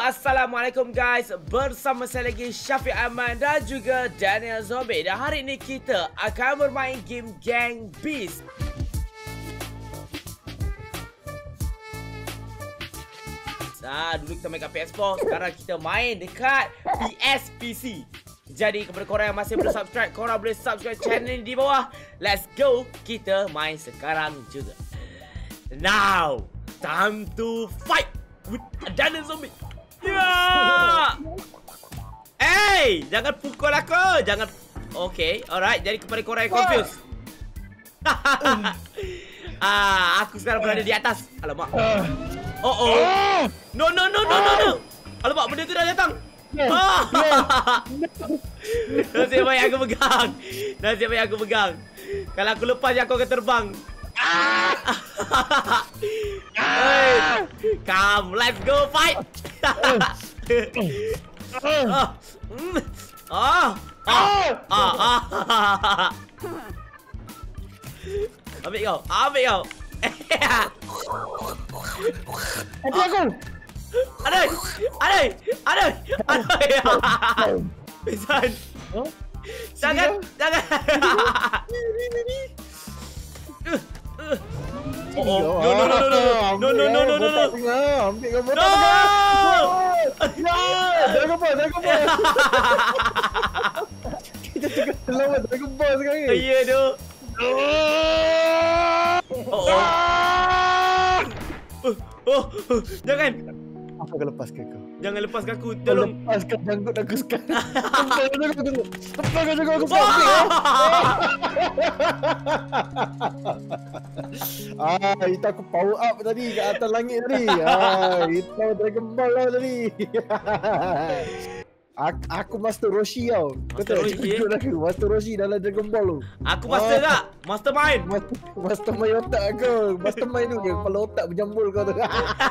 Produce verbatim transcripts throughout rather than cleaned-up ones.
Assalamualaikum guys. Bersama saya lagi Syafiq Aman dan juga Daniel Zombie. Dan hari ini kita akan bermain game Gang Beast. Nah, dulu kita main kat P S four, sekarang kita main dekat P S P C. Jadi kepada korang yang masih belum subscribe, korang boleh subscribe channel ni di bawah. Let's go, kita main sekarang juga. Now, time to fight with Daniel Zombie. Ya! Hey, jangan pukul aku, jangan. Okay, alright. Jadi kepada korang yang confused. Ah, aku sekarang berada di atas. Alamak. Oh oh. No no no no no no. Alamak, benda tu dah datang. Nasib baik aku pegang. Nasib baik aku pegang. Kalau aku lepas je aku akan terbang. Hey, come, let's go fight. Ah, ah, ah, ah. Ambil kau, ambil kau. Hati aku. Aduh, aduh, aduh, aduh. Pisan. Jangan, jangan. Oh, oh. No, no, no, no, no, no, no, no, no, no. Ambil kau botak. No. Jangan kau, jangan kau. Kita tengah selamat Dragon Ball sekarang ni. Ya tu. Oh, oh. Oh, oh, jangan. Aku akan lepaskan kau. Jangan lepaskan aku, tolong. Lepaskan janggut aku sekarang. Lepaskan janggut aku sekarang. Ah, itu aku power up tadi kat atas langit tadi. Ah, itu Dragon Ball lah tadi. Aku, aku Master Roshi tau. Master Roshi eh? Aku Master Roshi dalam Dragon Ball tu. Aku Master tak? Mastermind. Master, Mastermind otak aku. Mastermind tu ke kepala otak berjambul kau tu.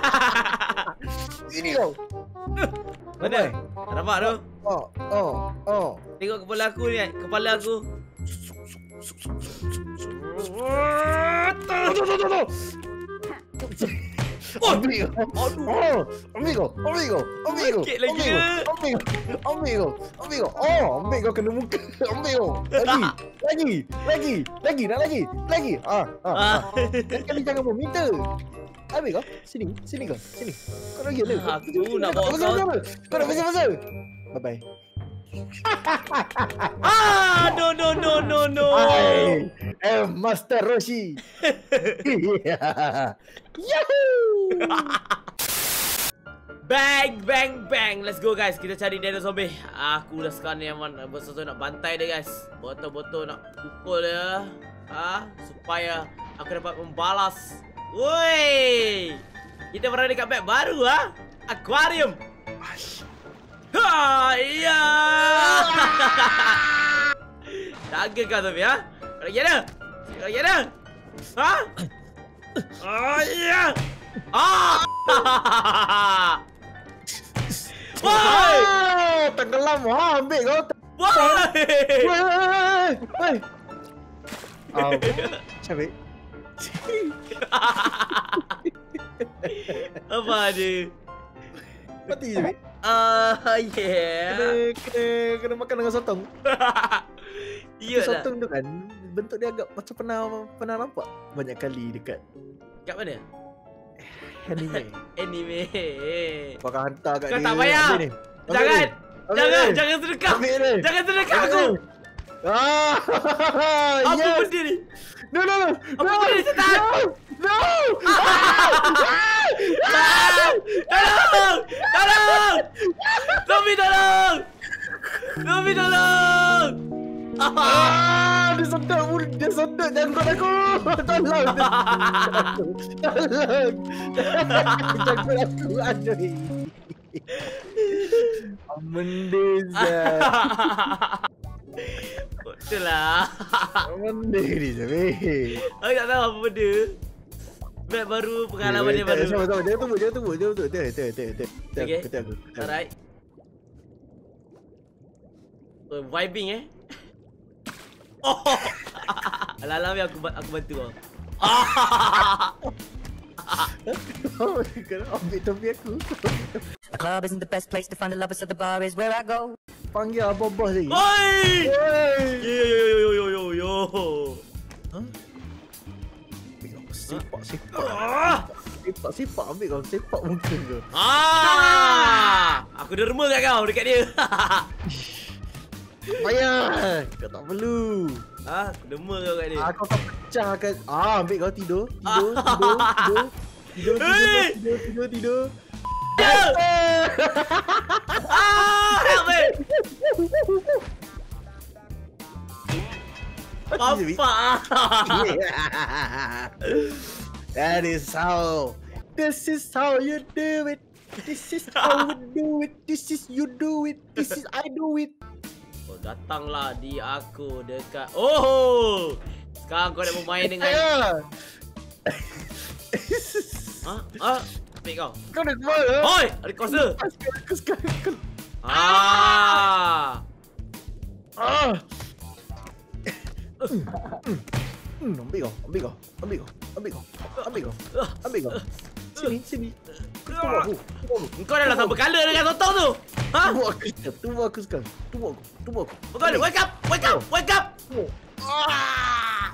Sini kau. Mana? Nampak tu? Oh, oh, oh. Tengok kepala aku ni, kepala aku. Oh, ambil kau. Oh, ambil kau. Ambil kau. Ambil kau. Sikit lagi ke? Ambil kau. Ambil kau. Ambil kau. Oh, ambil kau kena muka. Ambil kau. Lagi. Lagi. Lagi. Lagi. Nak lagi. Lagi. Ah, ah. Kali jangan meminta. Ambil kau. Sini. Sini kau. Sini. Kau lagi ada. Aku nak bawa kau. Kau nak pasal-pasal. Bye-bye. Ah, no no no no no. I am Master Roshi. Yahoo! Bang bang bang. Let's go guys. Kita cari Daniel Zombie. Aku dah sekarang ni aman. Betul-betul nak bantai dia guys. Betul-betul nak pukul dia. Ah, supaya aku dapat membalas. Woi. Kita berada dekat map baru ah. Aquarium. Ha, iya. Jaga kau Zombie ha. Kau lagi ada? Kau lagi ada? Ha? Oh iya. Ah. Woi! Tenggelam ha, ambil kau. Woi! Woi! Woi! Au. Syafiq. Apa dia? Mati Syafiq. Ah, yeah. Kena, kena, kena makan dengan sotong. Iya lah. Sotong tu kan bentuk dia agak macam pernah pernah nampak banyak kali dekat kat mana? Anime. Anime. Kau akan hantar kat Kau dia. tak payah. Ambil ni. Ambil Jangan. ni. Ambil Jangan, ni. jangan terdekat. Ambil ni. Jangan terdekat Ambil aku. ni. Ah, Apa yes. benda ni? No, no, no. Apa no. benda ni setan? No. Tolong! Tolong! Tolong! Zombie tolong! Zombie tolong! Ah, dia sedap mulut, dia sedap janggut aku. Tolong. Tolong. Janggut aku aduh. Amendeza. Betul lah. Amendeza ni Syafiq. Aku tak tahu apa benda. Map baru, pengalaman dia baru. Sama-sama, jangan tunggu, jangan tunggu, jangan tunggu. Tengok, tengok, tengok, tengok. Okay. Kata aku. Alright. Oh, vibing eh. Oh. Alah-alah aku aku bantu kau. Kau ambil topi aku. The club isn't the best place to find the lovers, so the bar is where I go. Panggil abang bos lagi. Oi! Oi! Yo yo yo yo yo yo. Ha? Sepak, sepak. Ah! Sepak, sepak. Ambil kau. Sepak muka kau. Ah! Aku derma kat kau dekat dia. Payah. Kau tak perlu. Ah, aku derma kau kat dia. Aku akan pecahkan. Ah, ambil kau tidur. Tidur, tidur, tidur. Tidur, Hey! tidur, tidur, tidur. Ah, help me. Papa. That is how. This is how you do it. This is how we do it. This is you do it. This is I do it. Oh, datanglah di aku dekat. Oh. Sekarang kau nak bermain dengan. Ha? Ah, ambil kau. Kau nak kemana? Oi, ada kuasa. Aku sekarang. Ah. Ah. Hmm, ambil kau, ambil kau, ambil kau, ambil kau, ambil kau, ambil kau. Sini, sini. Tunggu aku, tunggu aku. Kau dah lah sama kala dengan sotong tu. Ha? Tunggu aku sekarang, tunggu aku sekarang. Tunggu aku, tunggu aku. Kau ni, wake up, wake up, wake up. Ah!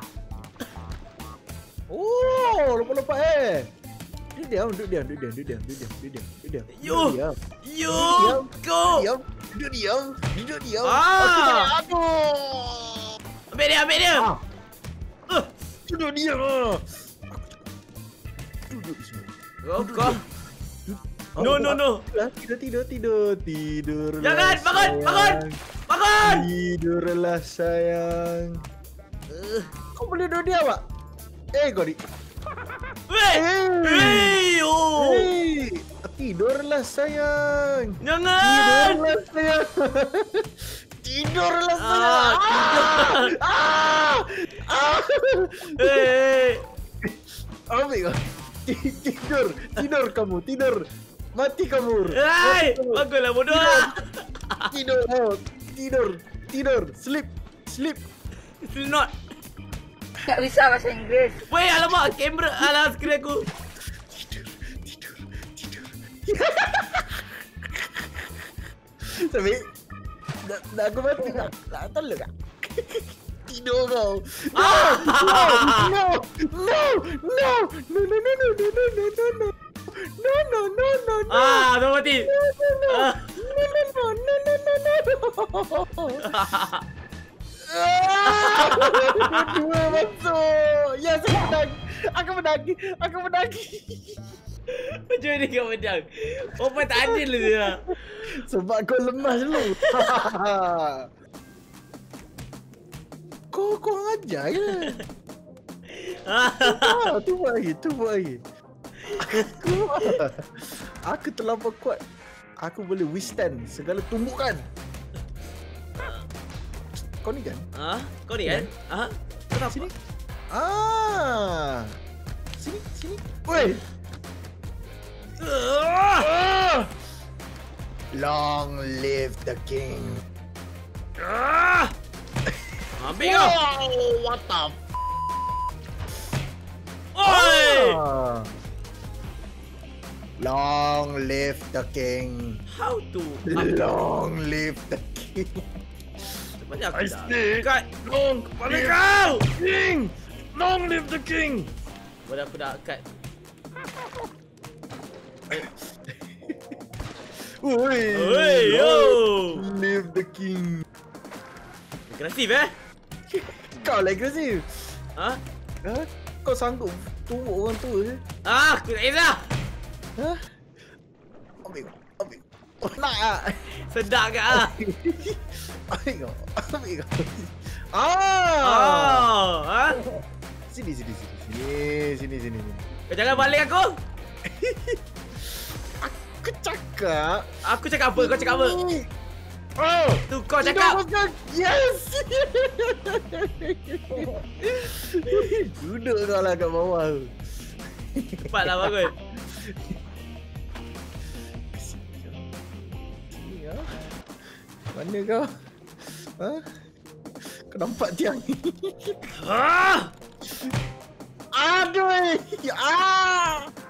Oh, lompat-lompat eh. Duduk diam, duduk diam, duduk diam, duduk diam, duduk diam, duduk diam, duduk diam. You, Duduk diam. you, Duduk go. diam, duduk diam, duduk diam. Ah. Aku tak nak aduh. Ambil dia, ambil dia. Ah. Uh. Duduk diam. ah. Duduk di sini. Kau, kau. No, no, no. Tidur, tidur, tidur, tidur. Jangan, bangun, bangun. Bangun. Tidurlah sayang. Uh. Kau boleh duduk diam tak? Eh, kau ni. Weh. Hey, oh. Hey, tidurlah sayang. Jangan. Tidurlah sayang. Tidurlah Ah, sayang. tidur. Ah! Ah! Hey. Ambil kau. Tidur, tidur kamu, tidur. Mati kamu. Hai, Mati kamu. baguslah bodoh. Tidur, oh, tidur, tidur, sleep, sleep. It's not. Tak bisa bahasa Inggeris. Weh, alamak, kamera, alah skrin aku. Tidur, tidur, tidur. Tapi, nak, nak aku mati tak? Tak tolong tak? Tidur kau. No, no, no, no, no, no, no, no, no, no, no, no, no, no. No, no, no, no, no. Ah, dah mati. No, no, no. Ah. No, no, no, no, no, no, no. Ah! Dua masuk. Yes, aku menang. Aku menang. Aku menang. Macam ni kau menang. Apa tak adil dia. Sebab kau lemah dulu. Kau kau ajar je. Ah, tu buat lagi, tu buat lagi. Aku, aku terlampau kuat. Aku boleh withstand segala tumbukan. Kau ni kan? Ha? Kau ni kan? Ha? Kenapa? Sini. Ah. Sini, sini. Woi. Ah! Long live the king. Ah! Ambil kau. Wow, what the f- Oi! Ah. Long live the king. How to? Long live the king. Macam aku I dah. say, Kat. long Kepala live kau! the king. Long live the king. Boleh aku dah kat. Oi. Oi, yo! Live the king. Agresif eh? Kau lah agresif. Ha? Ha? Kau sanggup tumbuk orang tua je? Ah, aku tak kisah. Ha? Ambil kau. Ambil kau. Oh, nak tak? Sedap ke ah? Ambil kau. Ambil kau. Ah! Oh, ha? Sini, sini, sini. Sini, sini, sini. sini. Kau jangan balik aku. Aku cakap. Aku cakap apa? Kau cakap apa? Oh! Tu kau cakap. Yes! Duduk kau lah kat bawah tu. Cepatlah bagus. Sini kau. Mana kau? Ha? Kau nampak tiang ni? Ah! Aduh! Ah!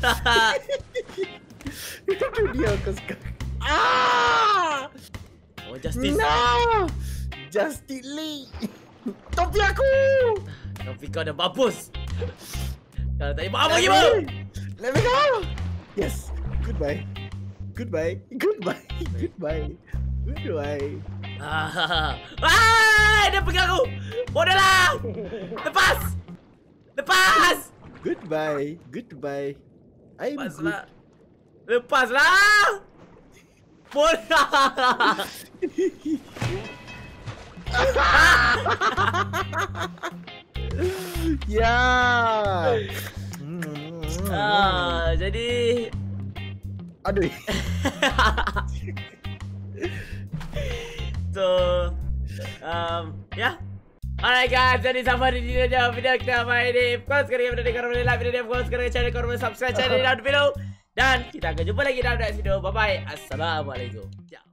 Itu dia kau sekarang. Ah! Oh, Justice. No! Justice Lee. Topi aku. Topi kau dah mampus. Kalau tak buat apa lagi bang? Let me go. Yes. Goodbye. Goodbye. Goodbye. Goodbye. Goodbye. Ah, ah, dia pegang aku. Bodoh lah. Lepas. Lepas. Goodbye. Goodbye. I'm Lepaslah. Lepaslah. Bodoh. Ya. Ah, jadi Aduh. so um yeah. Alright guys, jadi sampai di sini aja video kita main ini. Kalau sekarang video ni korang boleh like video ni, kalau sekarang channel korang boleh subscribe channel ni down below. Dan kita akan jumpa lagi dalam next video. Bye bye. Assalamualaikum. Ciao.